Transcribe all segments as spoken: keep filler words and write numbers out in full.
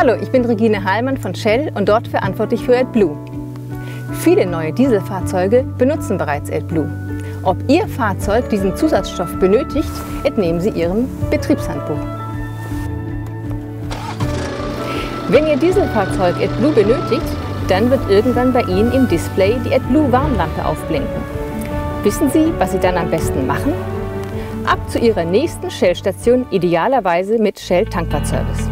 Hallo, ich bin Regine Heilmann von Shell und dort verantwortlich für AdBlue. Viele neue Dieselfahrzeuge benutzen bereits AdBlue. Ob Ihr Fahrzeug diesen Zusatzstoff benötigt, entnehmen Sie Ihrem Betriebshandbuch. Wenn Ihr Dieselfahrzeug AdBlue benötigt, dann wird irgendwann bei Ihnen im Display die AdBlue-Warnlampe aufblinken. Wissen Sie, was Sie dann am besten machen? Ab zu Ihrer nächsten Shell-Station, idealerweise mit Shell Tankwartservice.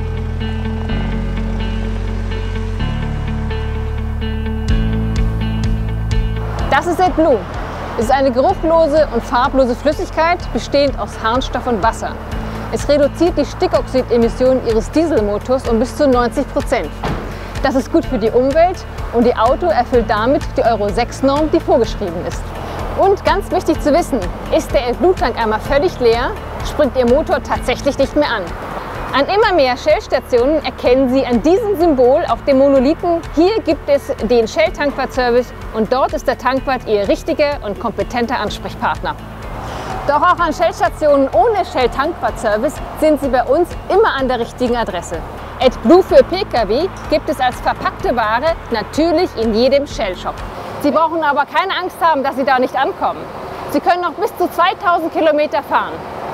Das ist AdBlue. Es ist eine geruchlose und farblose Flüssigkeit, bestehend aus Harnstoff und Wasser. Es reduziert die Stickoxidemissionen Ihres Dieselmotors um bis zu neunzig Prozent. Das ist gut für die Umwelt und Ihr Auto erfüllt damit die Euro sechs Norm, die vorgeschrieben ist. Und ganz wichtig zu wissen, ist der AdBlue-Tank einmal völlig leer, springt Ihr Motor tatsächlich nicht mehr an. An immer mehr Shell-Stationen erkennen Sie an diesem Symbol auf dem Monolithen, hier gibt es den Shell Tankwartservice und dort ist der Tankwart Ihr richtiger und kompetenter Ansprechpartner. Doch auch an Shell-Stationen ohne Shell Tankwartservice sind Sie bei uns immer an der richtigen Adresse. AdBlue für Pkw gibt es als verpackte Ware natürlich in jedem Shell-Shop. Sie brauchen aber keine Angst haben, dass Sie da nicht ankommen. Sie können noch bis zu zweitausend Kilometer fahren.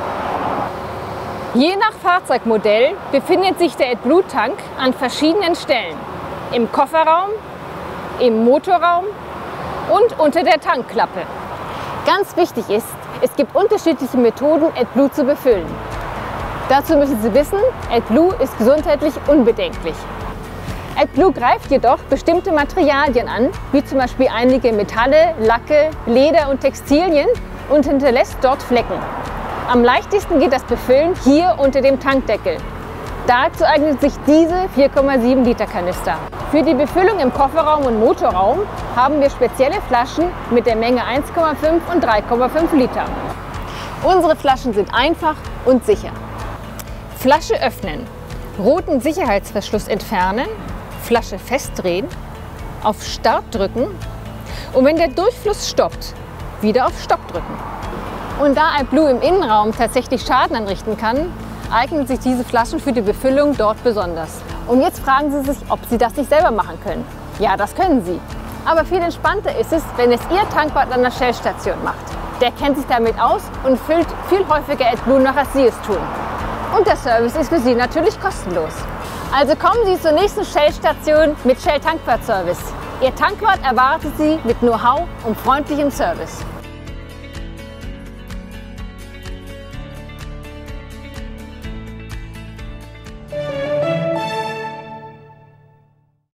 Je nach Fahrzeugmodell befindet sich der AdBlue-Tank an verschiedenen Stellen. Im Kofferraum, im Motorraum und unter der Tankklappe. Ganz wichtig ist, es gibt unterschiedliche Methoden, AdBlue zu befüllen. Dazu müssen Sie wissen, AdBlue ist gesundheitlich unbedenklich. AdBlue greift jedoch bestimmte Materialien an, wie zum Beispiel einige Metalle, Lacke, Leder und Textilien und hinterlässt dort Flecken. Am leichtesten geht das Befüllen hier unter dem Tankdeckel. Dazu eignet sich diese vier Komma sieben Liter Kanister. Für die Befüllung im Kofferraum und Motorraum haben wir spezielle Flaschen mit der Menge eins Komma fünf und drei Komma fünf Liter. Unsere Flaschen sind einfach und sicher. Flasche öffnen, roten Sicherheitsverschluss entfernen, Flasche festdrehen, auf Start drücken und wenn der Durchfluss stoppt, wieder auf Stopp drücken. Und da AdBlue im Innenraum tatsächlich Schaden anrichten kann, eignen sich diese Flaschen für die Befüllung dort besonders. Und jetzt fragen Sie sich, ob Sie das nicht selber machen können. Ja, das können Sie. Aber viel entspannter ist es, wenn es Ihr Tankwart an der Shell-Station macht. Der kennt sich damit aus und füllt viel häufiger AdBlue nach, als Sie es tun. Und der Service ist für Sie natürlich kostenlos. Also kommen Sie zur nächsten Shell-Station mit Shell Tankwartservice. Ihr Tankwart erwartet Sie mit Know-how und freundlichem Service.